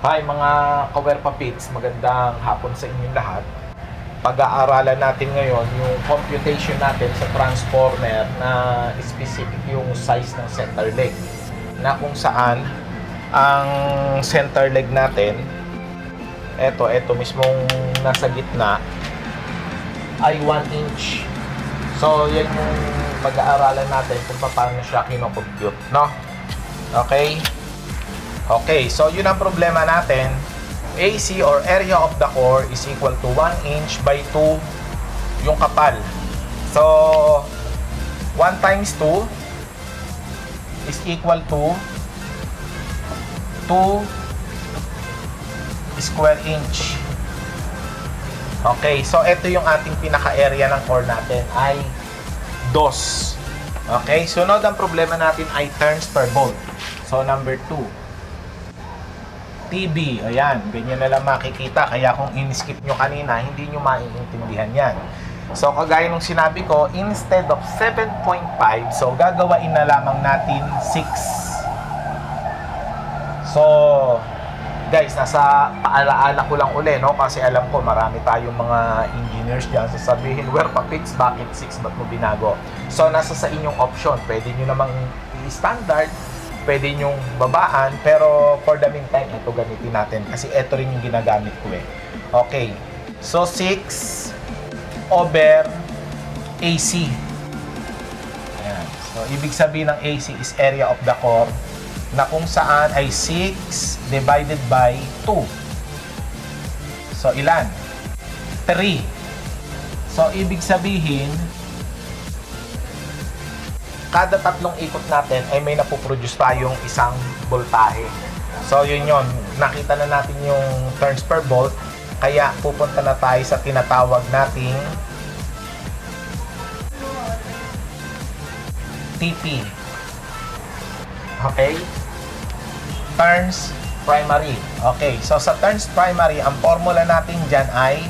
Hi mga Kawerpa Pits, magandang hapon sa inyong lahat. Pag-aaralan natin ngayon yung computation natin sa transformer na specific yung size ng center leg, na kung saan ang center leg natin, eto mismong nasa gitna ay 1 inch. So yan yung pag-aaralan natin kung paano siya kino-compute, no? Okay, so yun ang problema natin. AC or area of the core is equal to 1 inch by 2 yung kapal. So 1 times 2 is equal to 2 square inch. Okay, so ito yung ating pinaka-area ng core natin ay 2. Okay, sunod ang problema natin ay turns per bolt. So number 2. TB, ayan, ganyan na lang makikita. Kaya kung in-skip nyo kanina, hindi nyo maiintindihan yan. So, kagaya nung sinabi ko, instead of 7.5, so gagawain na lamang natin 6. So, guys, nasa paalaala ko lang uli, no? Kasi alam ko, marami tayong mga engineers dyan sasabihin, Werpa Pits, bakit 6? Ba't mo binago? So, nasa sa inyong option. Pwede nyo namang i-standard, pwede nyong babaan, pero for the meantime, ito gamitin natin kasi ito rin yung ginagamit ko eh. Okay, so 6 over AC. Ayan. So ibig sabihin ng AC is area of the core, na kung saan ay 6 divided by 2. So ilan? 3. So ibig sabihin, kada tatlong ikot natin ay may napoproduce tayong isang voltahe. So yun yun, nakita na natin yung turns per volt, kaya pupunta na tayo sa tinatawag nating TP. Okay? Turns primary. Okay, so sa turns primary, ang formula natin dyan ay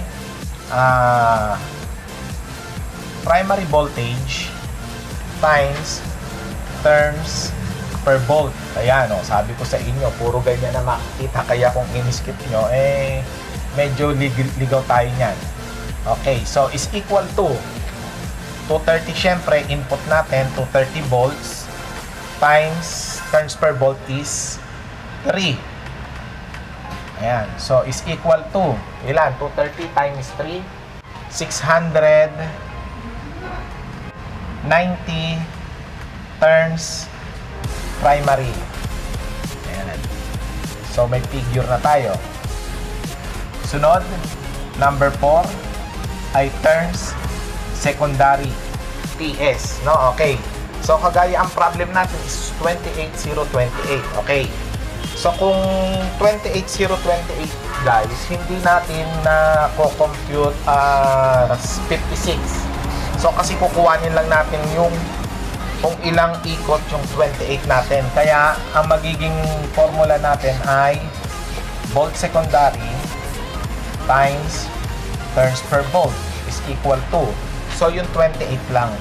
primary voltage times turns per volt. Ayan, oh, sabi ko sa inyo, puro ganyan na makikita. Kaya kung in-skip nyo, medyo ligaw tayo nyan. Okay, so is equal to 230, syempre, input natin, 230 volts times turns per volt is 3. Ayan, so is equal to, ilan? 230 times 3, 690 turns primary. Ayan. So may figure na tayo. Sunod, number 4 ay turns secondary, TS, no? Okay, so kagaya ang problem natin is 28028. Okay, so kung 28028 guys, hindi natin na co-compute 56. So kasi kukuhanin lang natin yung kung ilang ikot yung 28 natin. Kaya ang magiging formula natin ay volt secondary times turns per volt is equal to, so yung 28 lang,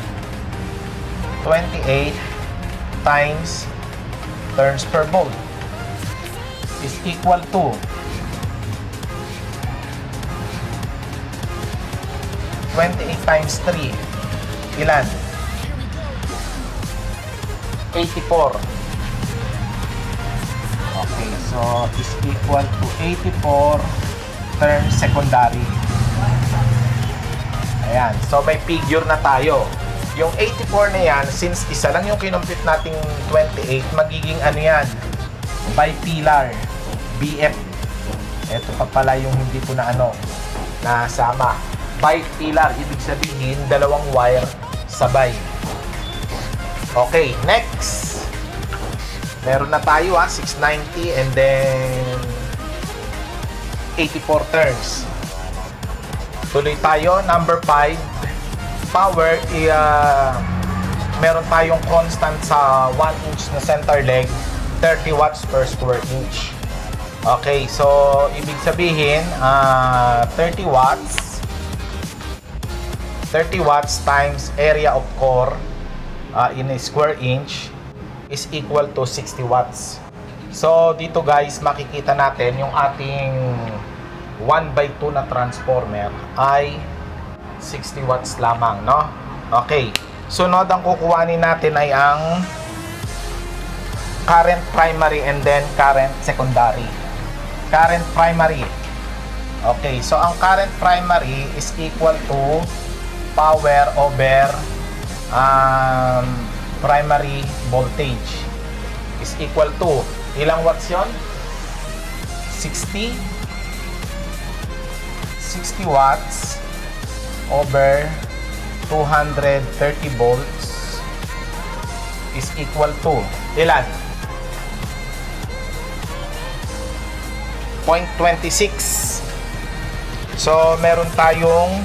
28 times turns per volt is equal to 28 times 3, ilan? 84. Okay, so is equal to 84 turns secondary. Ayan, so may figure na tayo. Yung 84 na yan, since isa lang yung kinompute nating 28, magiging ano yan? Bipilar, BF. Ito pa pala yung hindi ko na nasama. Bipilar, ibig sabihin dalawang wire sabay. Okay, next. Meron na tayo 690 and then 84 turns. Tuloy tayo, number 5. Power, meron tayong constant sa 1 inch na center leg, 30 watts per square inch. Okay, so ibig sabihin 30 watts times area of core in a square inch is equal to 60 watts. So, dito guys, makikita natin yung ating 1/2 na transformer ay 60 watts lamang, no? Okay. Sunod, ang kukuhanin natin ay ang current primary and then current secondary. Current primary. Okay, so ang current primary is equal to power over primary voltage is equal to ilang watts yon? 60 watts over 230 volts is equal to ilan? 0.26. So meron tayong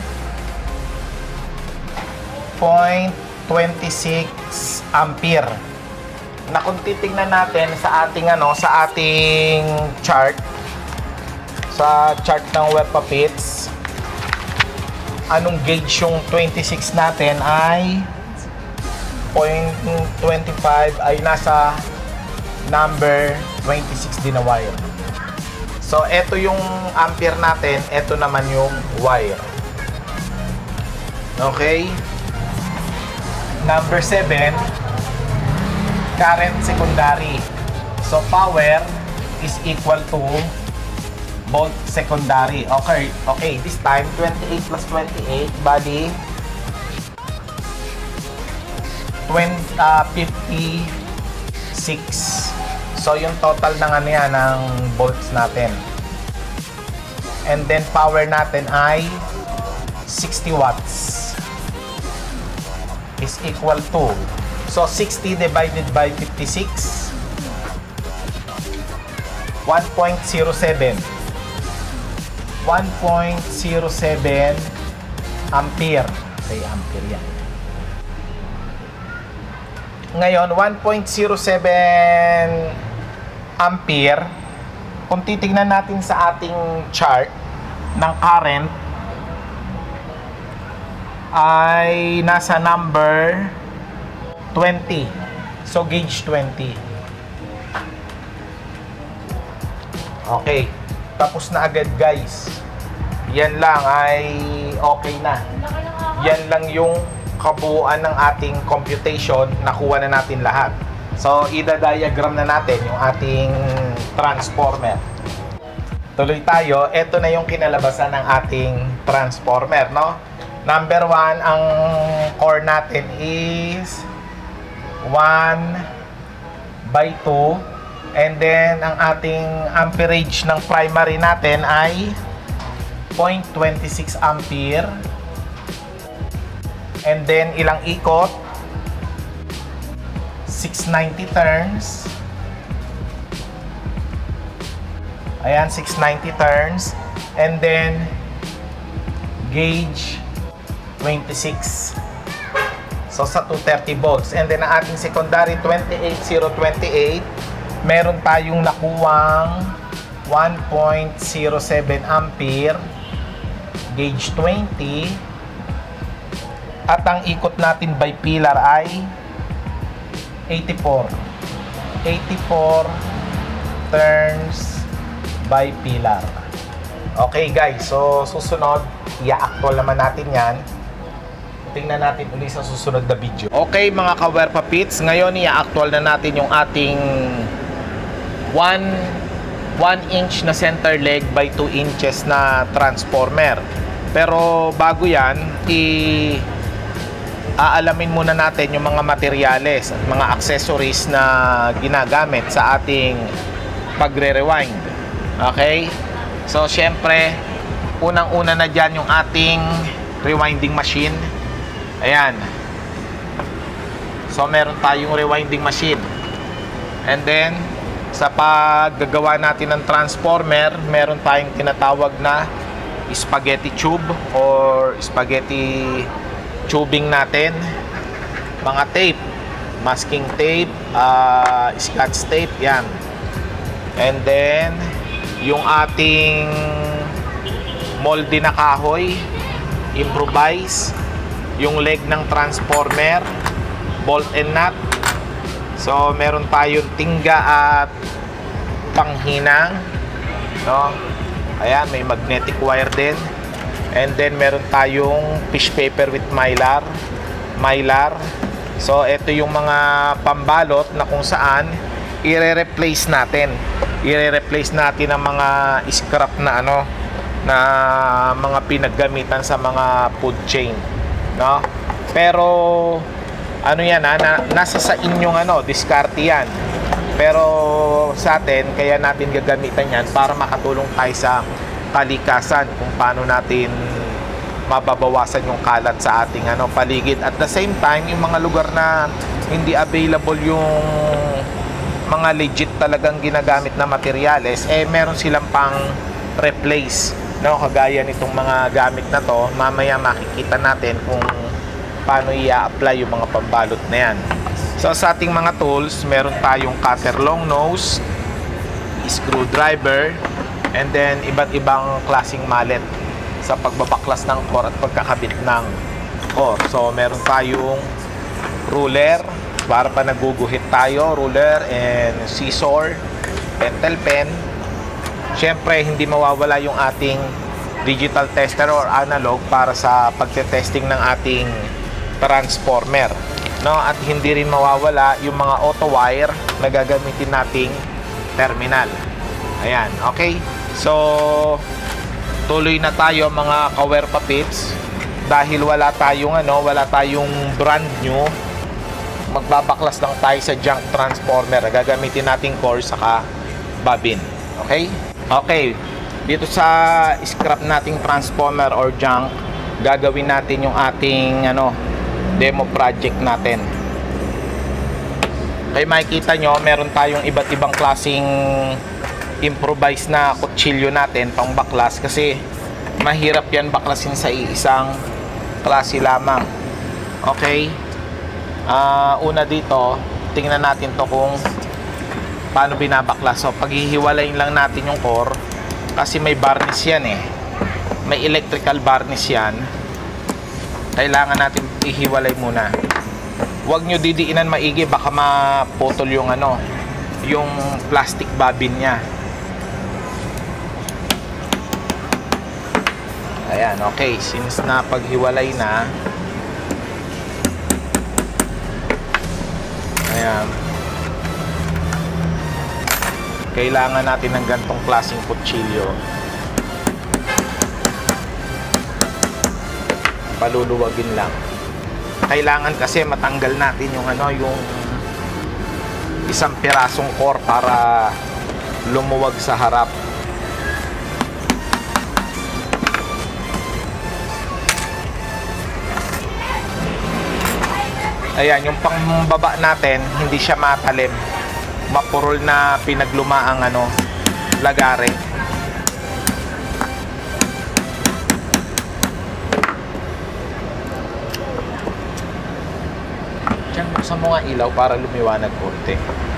0.26 ampere na kung titingnan natin sa ating chart, sa chart ng Webpapits, anong gauge yung 26 natin ay 0.25 ay nasa number 26 din na wire. So ito yung ampere natin, ito naman yung wire. Okay? Number 7, current secondary. So power is equal to volt secondary. Okay, this time 28 plus 28 bali 56. So yung total ng ng volts natin. And then power natin ay 60 watts is equal to, so 60 divided by 56, 1.07 ampere. Okay, ampere yan. Ngayon, 1.07 ampere, kung titignan natin sa ating chart ng current, ay nasa number 20. So, gauge 20. Okay. Tapos na agad, guys. Yan lang ay okay na. Yan lang yung kabuuan ng ating computation. Nakuha na natin lahat. So, ida-diagram na natin yung ating transformer. Tuloy tayo. Ito na yung kinalabasan ng ating transformer, no? Number 1, ang core natin is 1/2. And then, ang ating amperage ng primary natin ay 0.26 ampere. And then, ilang ikot? 690 turns. Ayan, 690 turns. And then, gauge 26. So, sa 230 volts. And then, ang ating secondary 28028, meron tayong nakuwang 1.07 ampere, gauge 20, at ang ikot natin by pillar ay 84 turns by pillar. Okay guys, so susunod, i-actual naman natin yan. Tingnan natin ulit sa susunod na video. Okay mga ka-Webpapits, ngayon i-actual na natin yung ating 1 inch na center leg by 2 inches na transformer. Pero bago yan, aalamin muna natin yung mga materyales at mga accessories na ginagamit sa ating pagre-rewind. Okay? So, syempre, unang-una na dyan yung ating rewinding machine. Ayan. So, meron tayong rewinding machine. And then, sa paggagawa natin ng transformer, meron tayong tinatawag na spaghetti tube or spaghetti tubing natin. Mga tape, masking tape, scotch tape, yan. And then, yung ating moldy na kahoy, improvise, yung leg ng transformer, bolt and nut. So, meron tayong tingga at panghinang, no? Ayan, may magnetic wire din. And then meron tayong fish paper with mylar. So ito yung mga pambalot na kung saan i-replace natin ang mga scrap na na mga pinaggamitan sa mga food chain, no? Pero yan, nasa sa inyong diskarte yan. Pero sa atin, kaya natin gagamitan yan para makatulong tayo sa kalikasan, kung paano natin mababawasan yung kalat sa ating paligid. At the same time, yung mga lugar na hindi available yung mga legit talagang ginagamit na materyales, meron silang pang replace, no? Kagaya nitong mga gamit na to, mamaya makikita natin kung paano i-apply yung mga pambalot na yan. So sa ating mga tools, meron tayong cutter long nose, screwdriver, and then iba't ibang klaseng mallet sa pagbabaklas ng core at pagkakabit ng core. So meron tayong ruler para pa naguguhit tayo, ruler and scissor, pentel pen. Siyempre hindi mawawala yung ating digital tester or analog para sa pagte-testing ng ating transformer, no? At hindi rin mawawala yung mga auto wire na gagamitin nating terminal. Ayan, okay? So tuloy na tayo mga kawerpa pits. Dahil wala tayong brand new, magbabaklas lang tayo sa junk transformer. Gagamitin nating core saka bobbin. Okay? Okay. Dito sa scrap nating transformer or junk, gagawin natin yung ating demo project natin. Kaya makikita nyo, meron tayong iba't ibang klaseng improvise na kutsilyo natin pang baklas, kasi mahirap yan baklasin sa isang klase lamang. Okay, una dito, tingnan natin to kung paano binabaklas. So paghihiwalayin lang natin yung core, kasi may varnish yan may electrical varnish yan. Kailangan natin ihiwalay muna. Huwag nyo didiinan maigi, baka maputol yung yung plastic bobbin nya. Ayan, okay. Since na paghiwalay na, ayan, kailangan natin ng gantong klaseng kutsilyo. Paluluwagin lang. Kailangan kasi matanggal natin yung yung isang pirasong core para lumuwag sa harap. Ayan, yung pangbaba natin, hindi siya matalim. Mapurol na pinaglumaang lagare. Diyan, buksan mo nga ilaw para lumiwanag konti.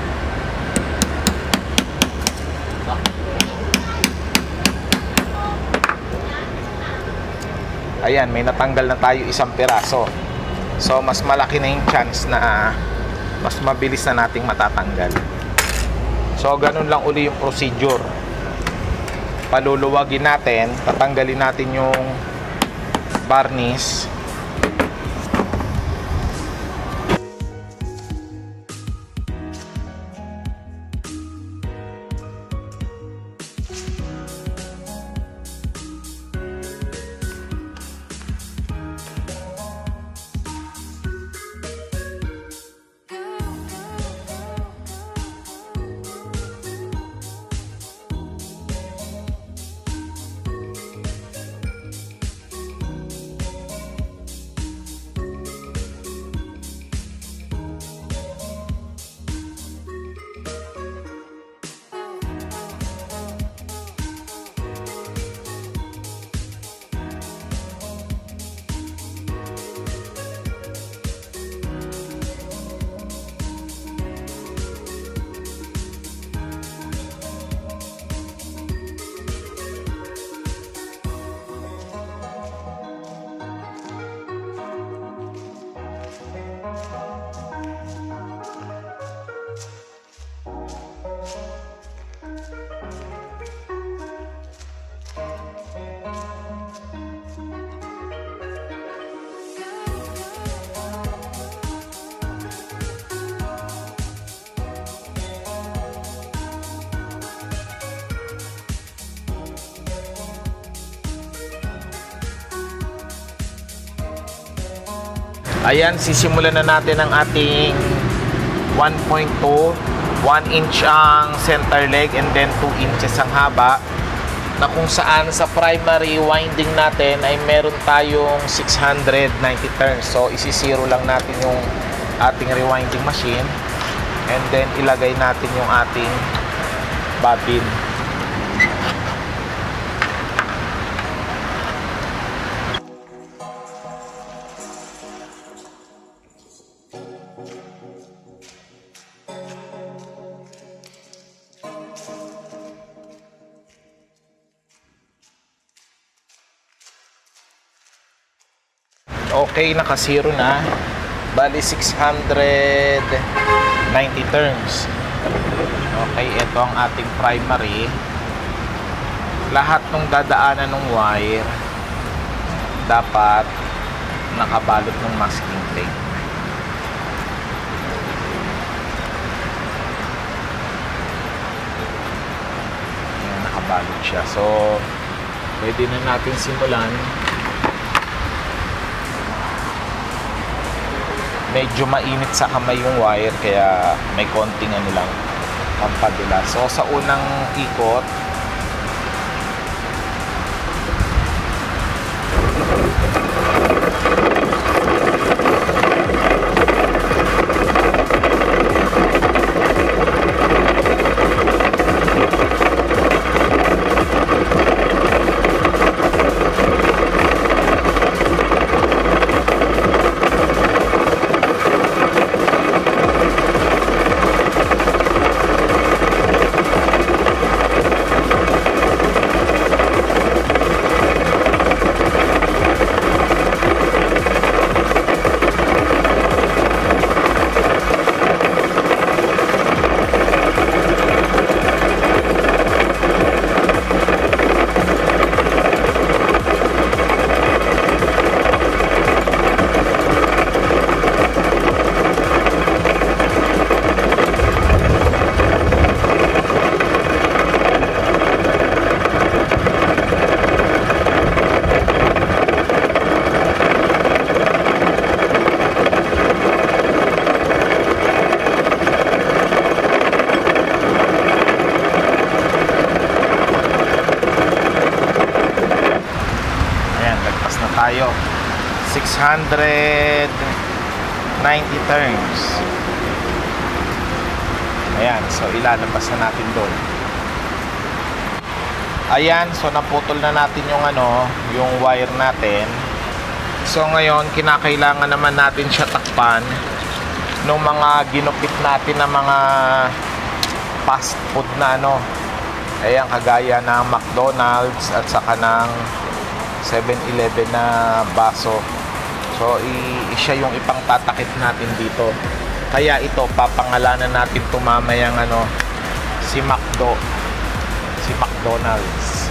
Ayan, may natanggal na tayo isang piraso. So mas malaki na yung chance na mas mabilis na nating matatanggal. So ganun lang uli yung procedure. Paluluwagin natin, tatanggalin natin yung varnish. Ayan, sisimulan na natin ang ating 1.2. 1 inch ang center leg and then 2 inches ang haba, na kung saan sa primary winding natin ay meron tayong 690 turns. So isisiro lang natin yung ating rewinding machine and then ilagay natin yung ating bobbin. Okay, naka-zero na. Bali 690 turns. Okay, ito ang ating primary. Lahat ng dadaanan ng wire dapat nakabalot ng masking tape. Ayan, nakabalot siya. So, pwede na natin simulan. Medyo mainit sa kamay yung wire, kaya may konting ano lang, pampadula. So sa unang ikot, tayo 690 turns. Ayan, so ilalabas na natin doon. Ayan, so naputol na natin yung yung wire natin. So ngayon kinakailangan naman natin siya takpan ng mga ginupit natin na mga fast food na ayan, kagaya ng McDonald's at saka ng 7-Eleven na baso. So siya yung ipangtatakip natin dito. Kaya ito papangalanan natin tumamayang si McDonald's.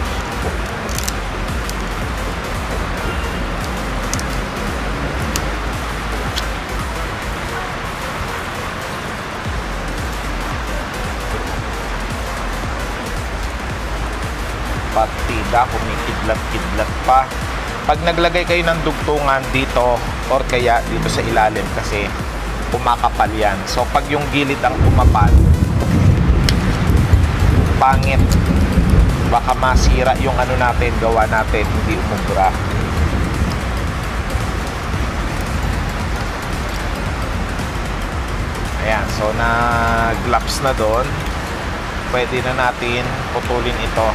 Partida, kumikidlat-kidlat pa. Pag naglagay kayo ng dugtungan dito or kaya dito sa ilalim kasi kumakapal yan. So pag yung gilid ang kumapal, pangit. Baka masira yung natin, gawa natin, hindi umubra. Ayan, so na-glaps na doon. Pwede na natin putulin ito.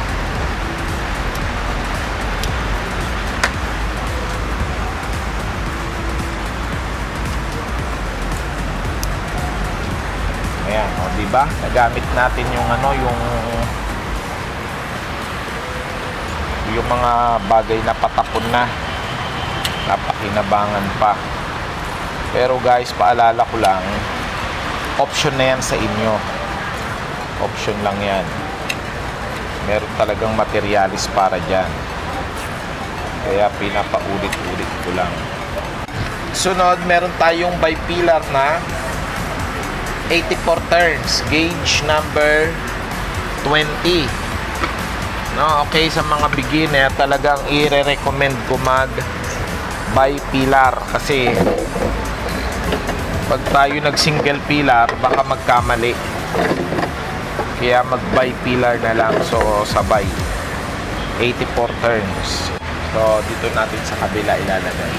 Ayan, o diba? Nagamit natin yung yung mga bagay na patapon na. Napakinabangan pa. Pero guys, paalala ko lang, option na yan sa inyo. Option lang yan. Meron talagang materialis para dyan. Kaya pinapaulit-ulit ko lang. Sunod, meron tayong bipilar na 84 turns, gauge number 20. Okay, sa mga beginner talagang i-recommend ko mag by pillar, kasi pag tayo nag single pillar baka magkamali, kaya mag by pillar na lang. So sabay 84 turns. So dito natin sa kabila ilalagay.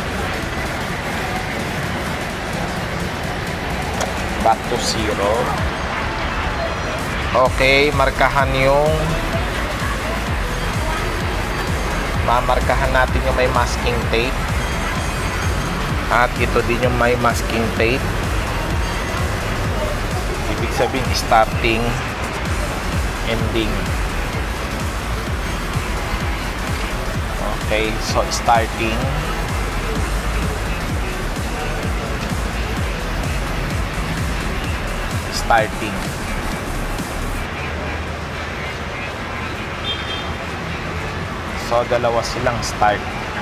Back to 0. Okay, markahan yung mamarkahan natin yung may masking tape, at ito din yung may masking tape. Ibig sabihin starting, ending. Okay, so starting, so dalawa silang start.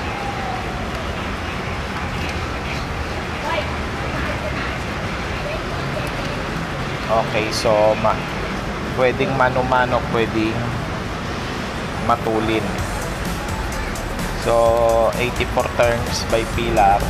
Okay, so pwedeng mano-mano, pwedeng matulin. So 84 turns by pillar.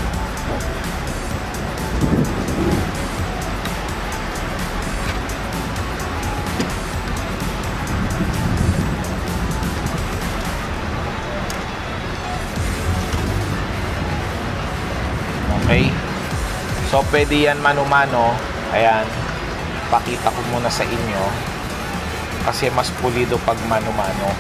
Okay, so pwede yan mano-mano. Ayan, pakita ko muna sa inyo kasi mas pulido pag mano-mano.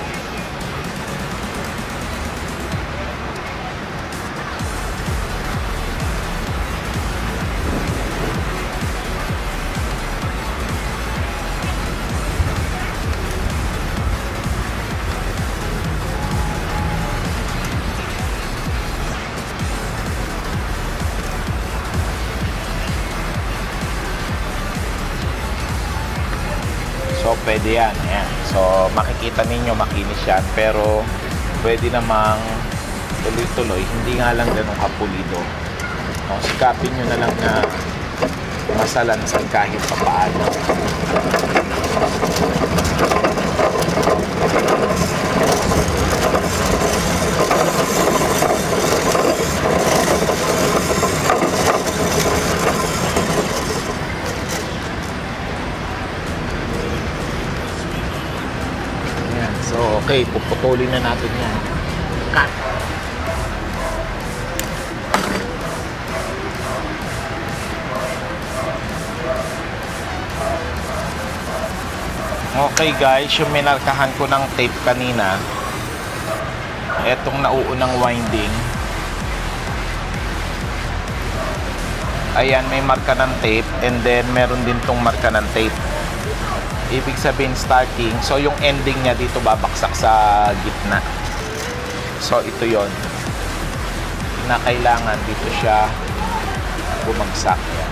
So pwede yan. Ayan. So makikita ninyo makinis yan, pero pwede namang tuloy-tuloy, hindi nga lang ganun kapulido. So, sikapin nyo na lang na masalansan kahit papaano. Okay, puputulin na natin yan. Cut. Okay guys, yung minarkahan ko ng tape kanina, etong nauunang winding, ayan, may marka ng tape, and then meron din tong marka ng tape. Ibig sabihin starting, so yung ending niya dito babaksak sa gitna. So ito yon na kailangan dito siya bumagsak. Yan.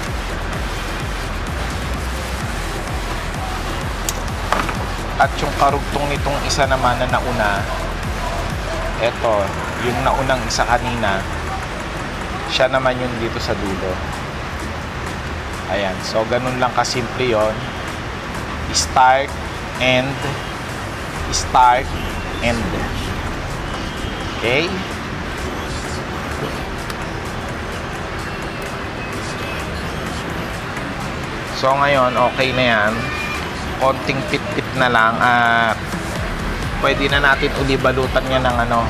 At yung karugtong nitong isa naman na nauna, eto, yung naunang isa kanina, siya naman yung dito sa dulo. Ayan, so ganun lang kasimple yon. Start, end, start, end. Okay? So ngayon, okay na yan. Konting pit-pit na lang at pwede na natin uli balutan yan ng ng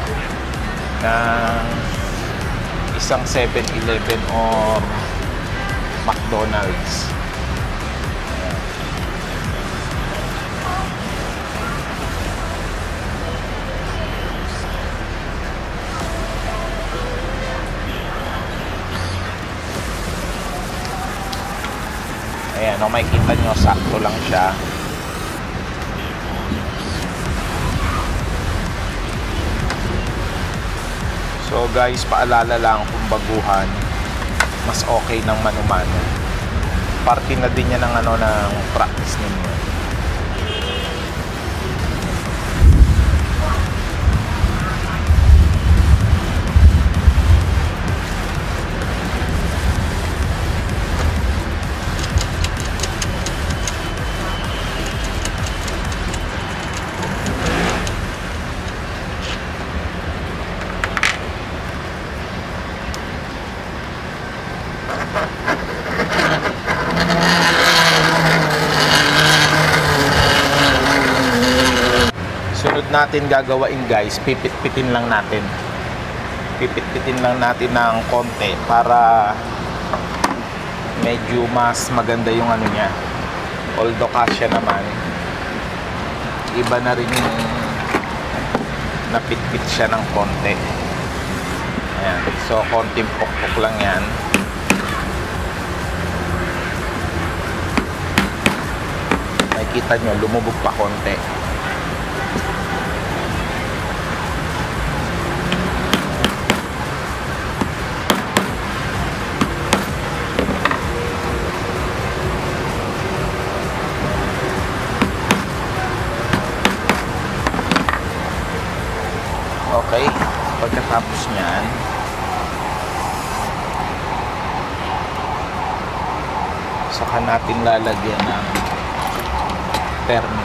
isang 7-Eleven or McDonald's. Ayan, makikita nyo, sakto lang siya. So guys, paalala lang kung baguhan, mas okay ng mano-mano. Parte na din yan ng ng practice ninyo. natin gagawain guys, pipit-pitin lang natin. Pipit-pitin lang natin ng konti para medyo mas maganda yung ano niya. Although kasya naman, iba na rin yung napitpit siya ng konti. Ayan. So konting pokpok lang yan. Nakikita nyo, lumubog pa konti. Okay, pagkatapos nyan, saka natin lalagyan ng terminal.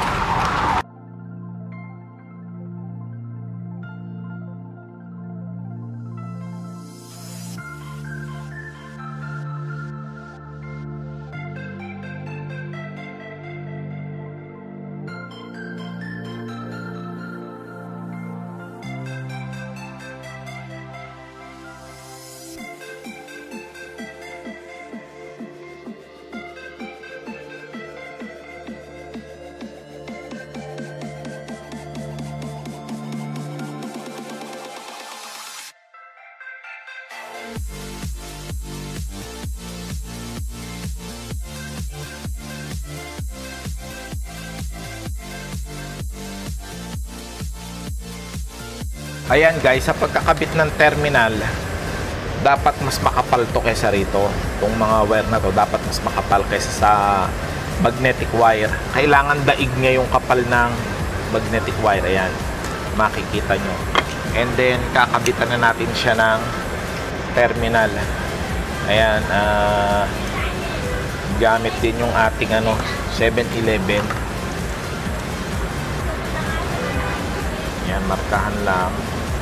Ayan guys, sa pagkakabit ng terminal, dapat mas makapal to kaysa rito. Itong mga wire na to, dapat mas makapal kaysa sa magnetic wire. Kailangan daig niya yung kapal ng magnetic wire. Ayan, makikita nyo. And then, kakabitan na natin siya ng terminal. Ayan, gamit din yung ating 7-Eleven. Ayan, markahan lang.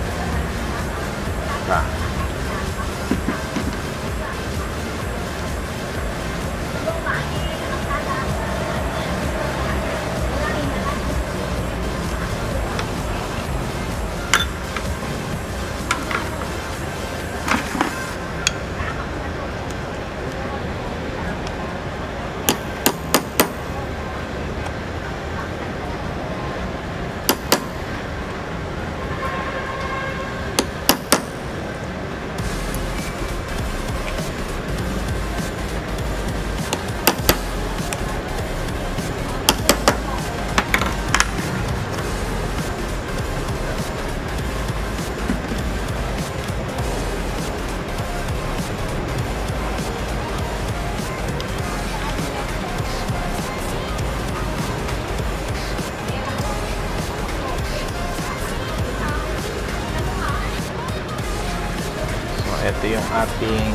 Ito yung ating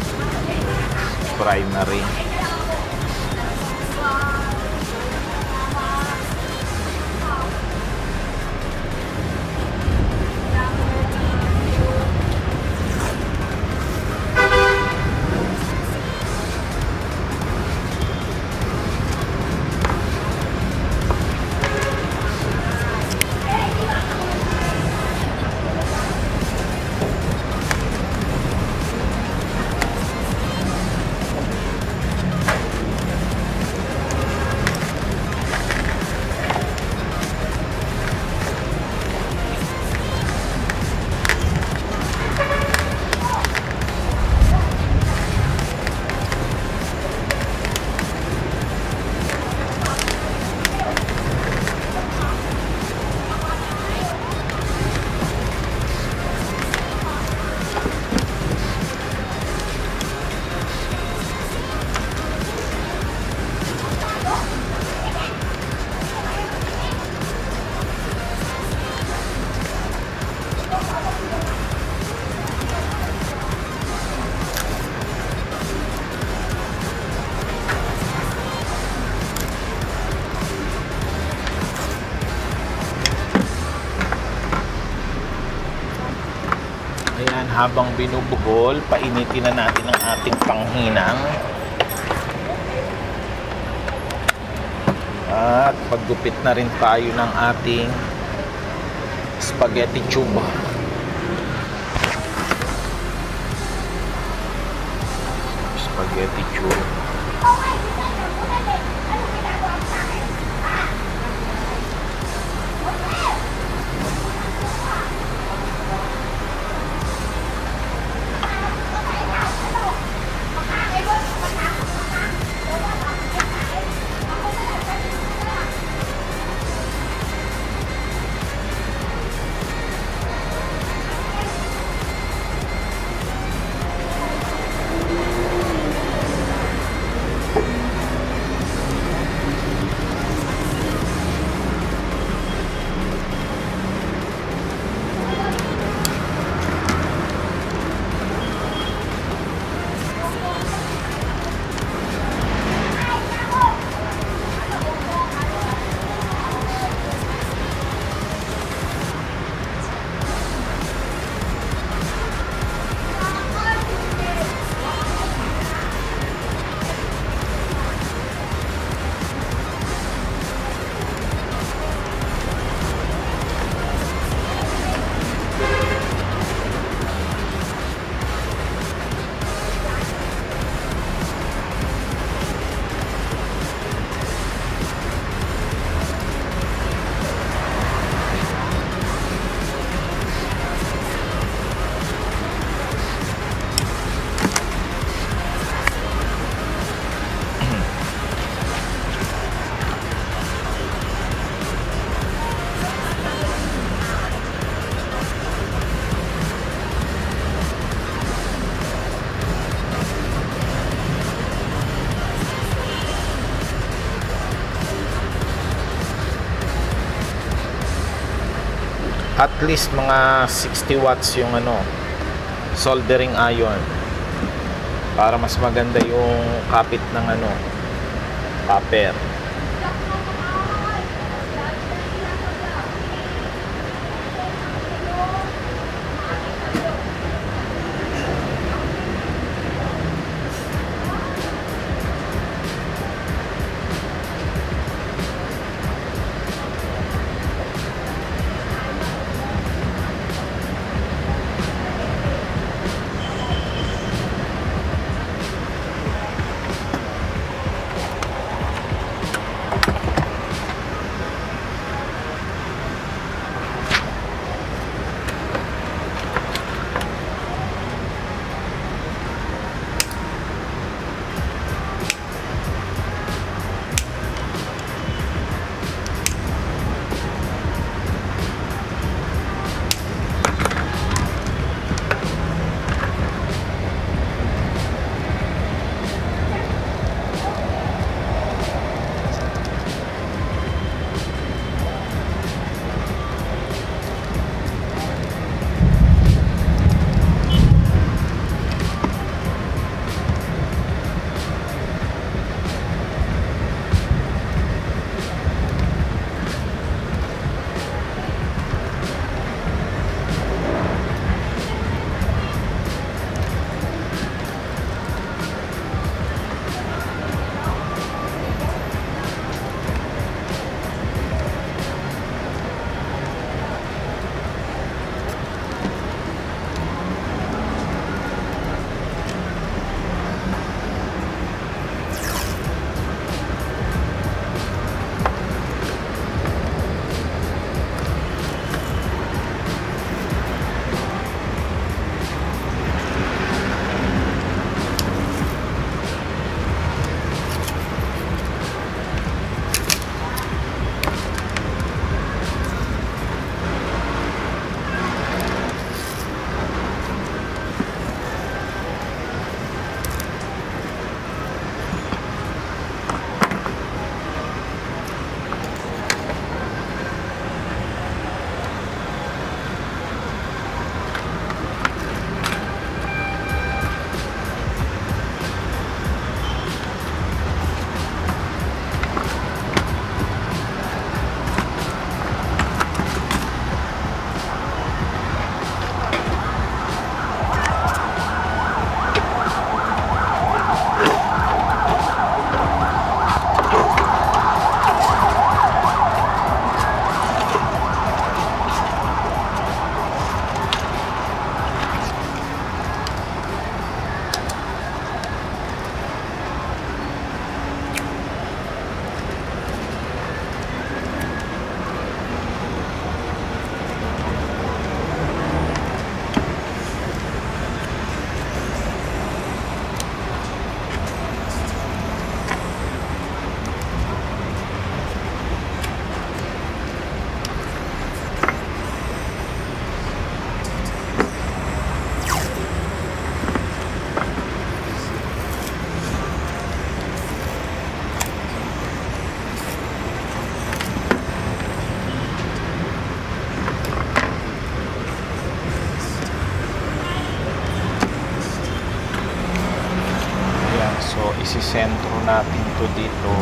primary. Ayan, habang binubugol, painitin na natin ang ating panghinang. At paggupit na rin tayo ng ating Spaghetti tube. Spaghetti tube. At least mga 60 watts yung soldering iron para mas maganda yung kapit ng copper. isisentro natin to dito.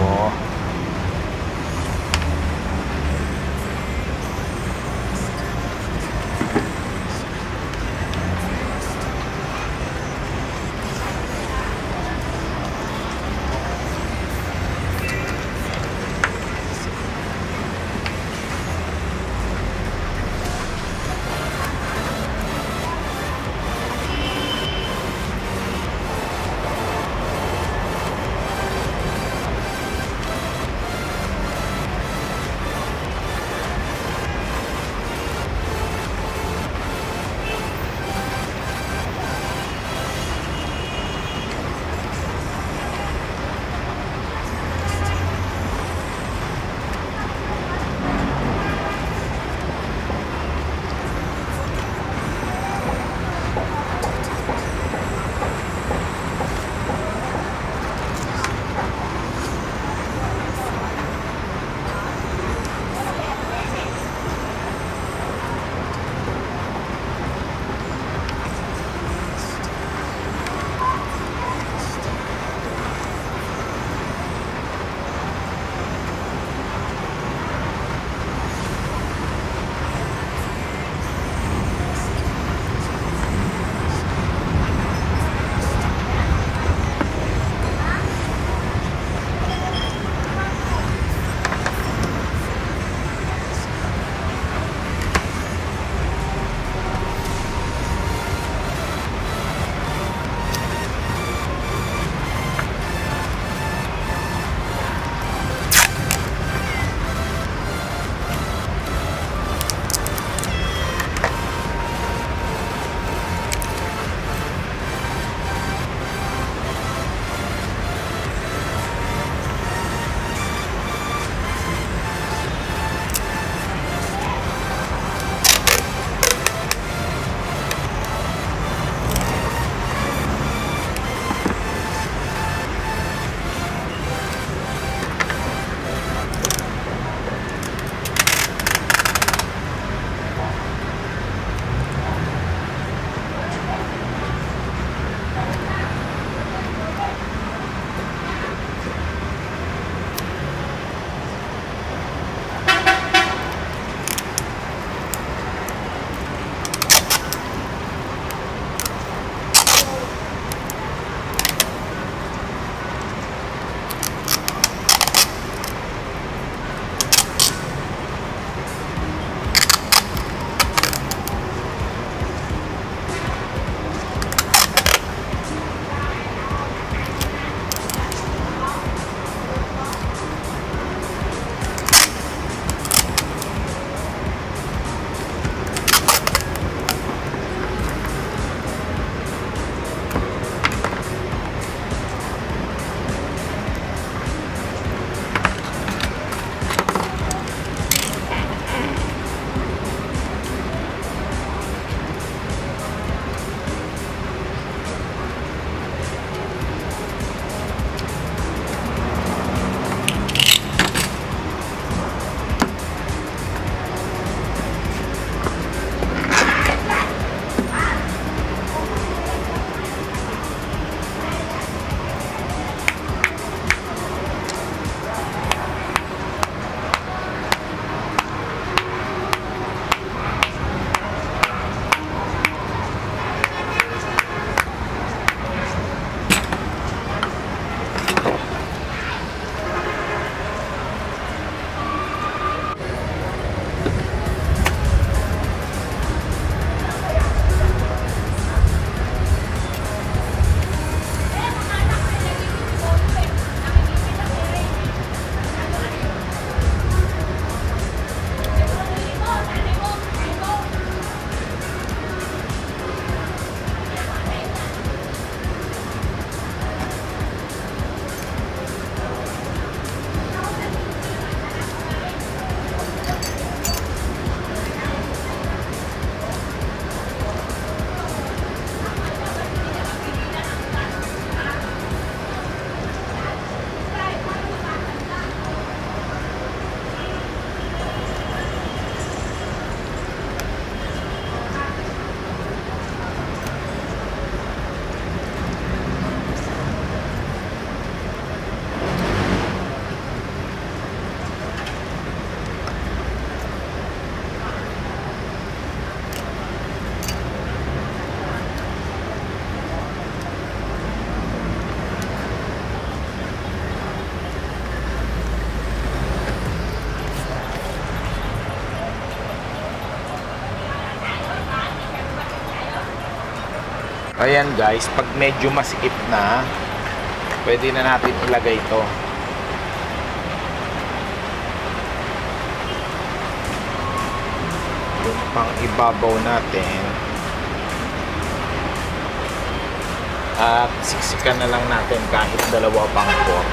Ayan guys, pag medyo masikip na, pwede na natin ilagay ito. Yung pang ibabaw natin. At siksikan na lang natin kahit dalawa pang pork.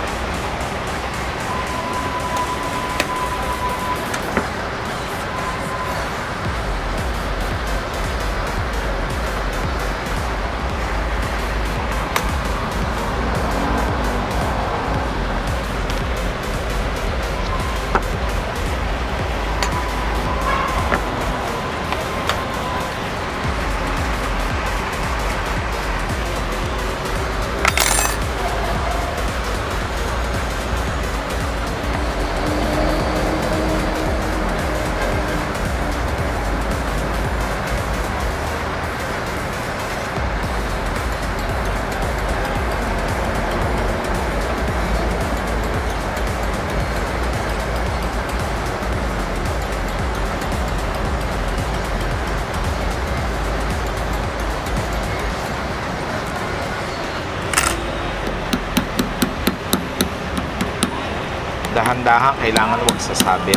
Dahan-dahan, kailangan huwag sasabit.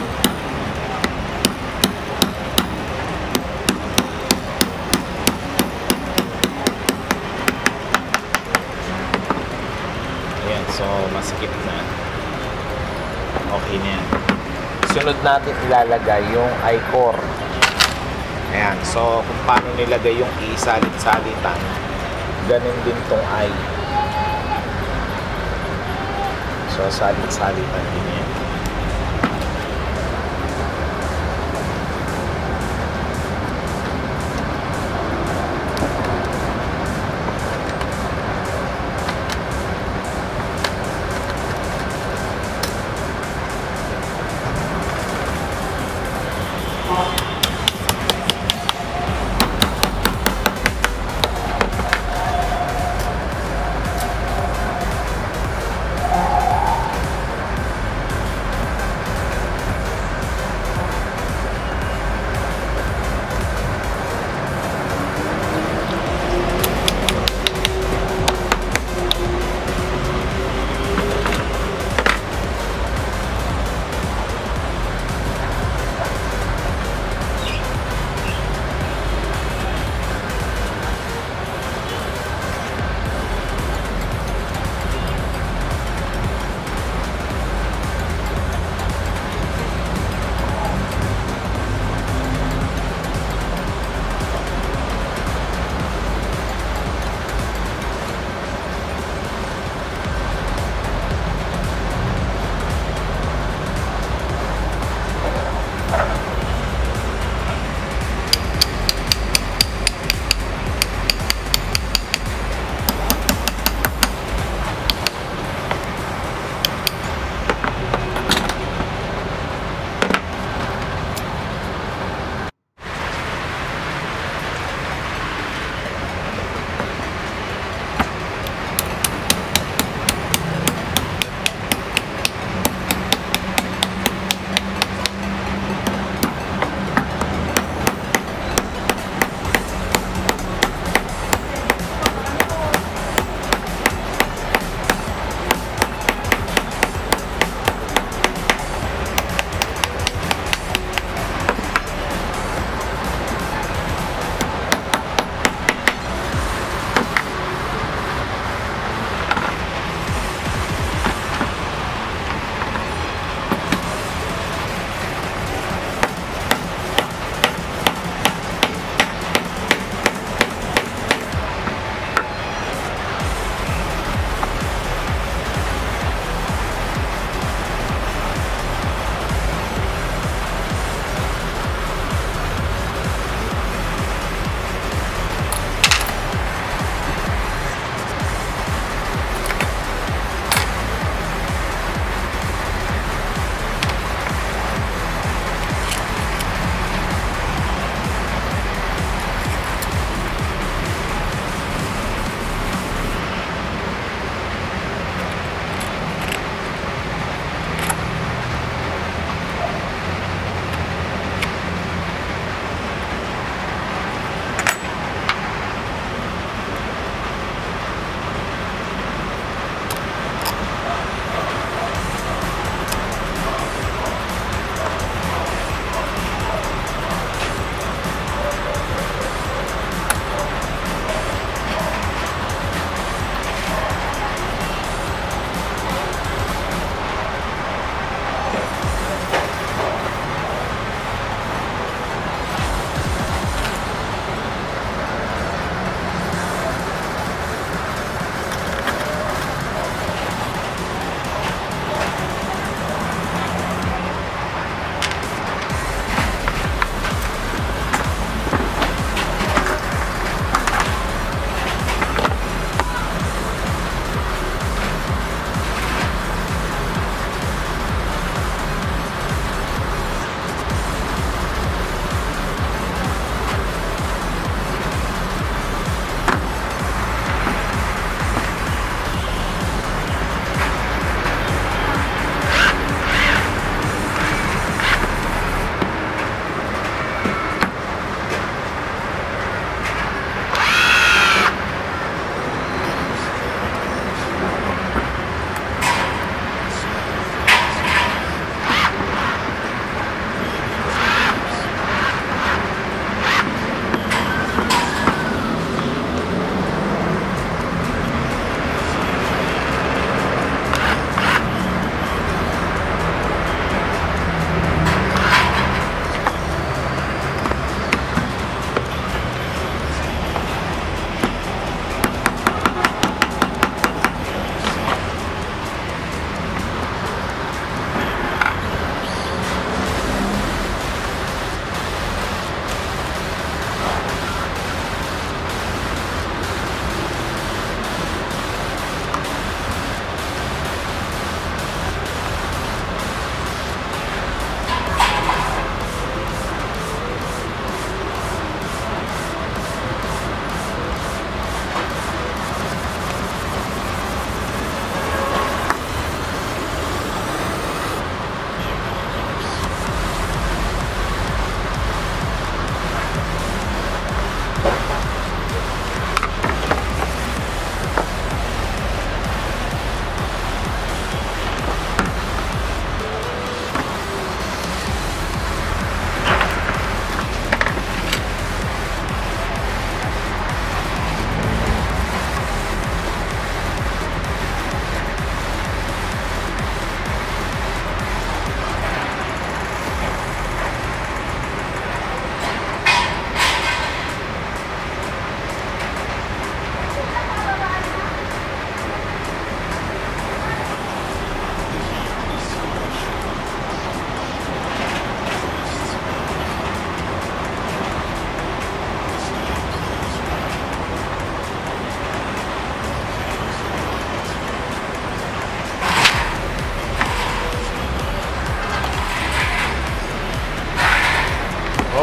Ayan, so masikip na. Okay na yan. Sunod natin ilalagay yung I-core. Ayan, so kung paano nilagay yung isalit-salitan, ganun din tong I. So, salit-salitan din yan.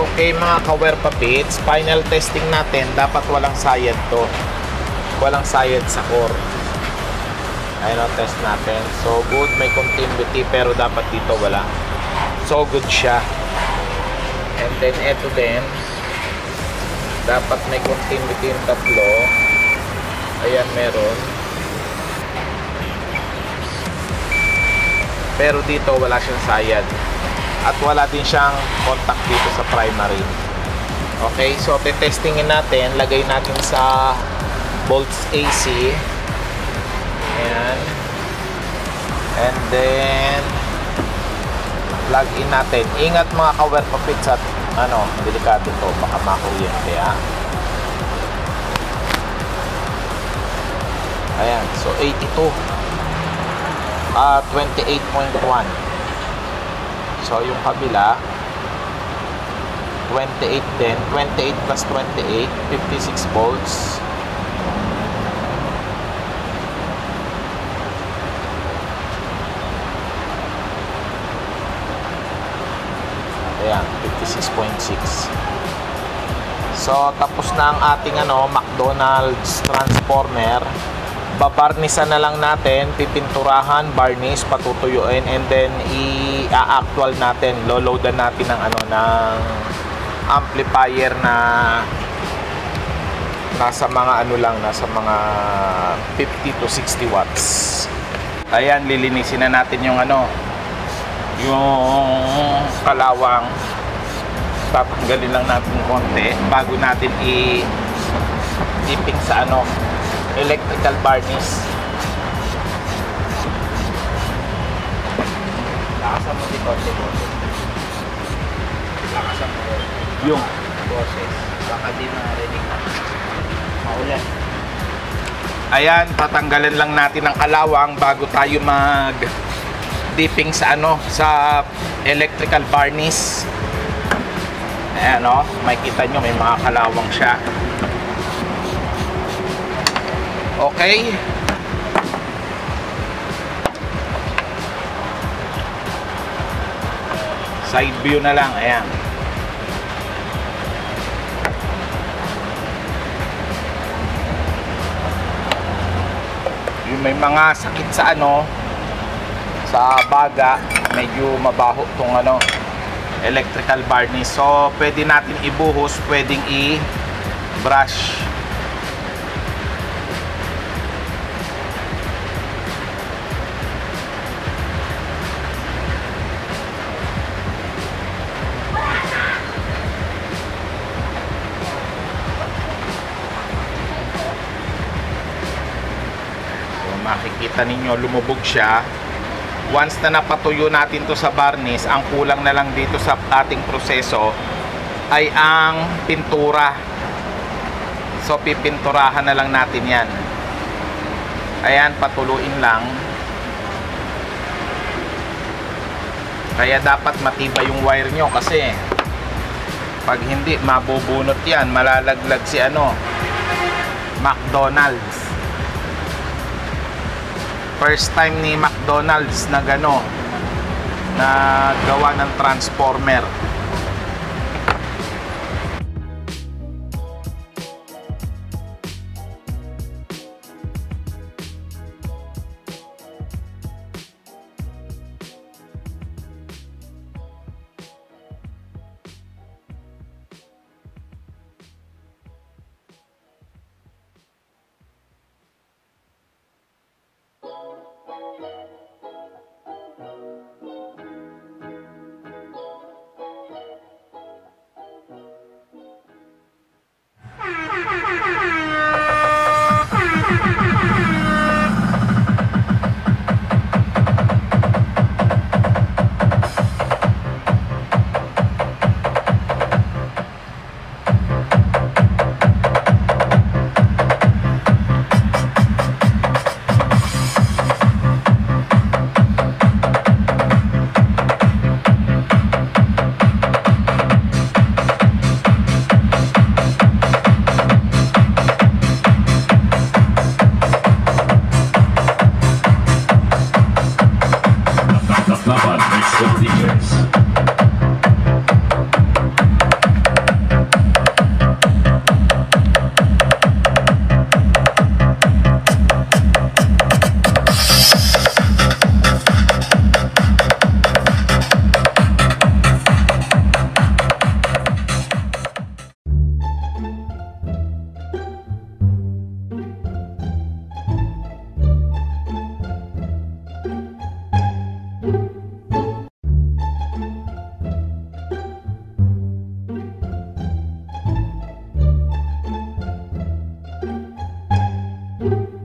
Okay mga ka-wear papits, final testing natin, dapat walang sayad to. Walang sayad sa core. Ayun ang test natin. So good, may continuity, pero dapat dito wala. So good siya. And then eto din, dapat may continuity yung tatlo. Ayan, meron. Pero dito wala siyang sayad. At wala din siyang contact dito sa primary. Okay, so testingin natin. Lagay natin sa bolts AC. Ayan. And then plug in natin. Ingat mga ka-wear papits at delikado to, baka makuryente ha. Ayan, so 82 28.1. So yung kabila 28 din, 28 plus 28, 56 volts. Ayan, 56.6. So tapos na ang ating McDonald's transformer. Babarnisan na lang natin, pipinturahan, varnish, patutuyuin, and then i-actual natin, loloadan natin ng ng amplifier na nasa mga nasa mga 50 to 60 watts. Ayan, lilinisin na natin yung yung kalawang. Tatanggalin lang natin konti bago natin i-dipping sa electrical varnish. Lakasan mo dito, lakasan mo yung boses, baka di marinig na maulan. Ayan, tatanggalan lang natin ang kalawang bago tayo mag dipping sa sa electrical varnish. Ayan makikita nyo may mga kalawang siya. Okay. Side view na lang. Ayan. Yung may mga sakit sa sa baga, medyo mabaho tong electrical varnish. So pwede natin ibuhos, pwedeng i-brush. Makikita ninyo lumubog siya. Once na napatuyo natin to sa varnish, ang kulang na lang dito sa ating proseso ay ang pintura. So pipinturahan na lang natin yan. Ayan, patuluin lang. Kaya dapat matibay yung wire nyo, kasi pag hindi, mabubunot yan, malalaglag si McDonald's. First time ni McDonald's na na gawa ng transformer. Bye!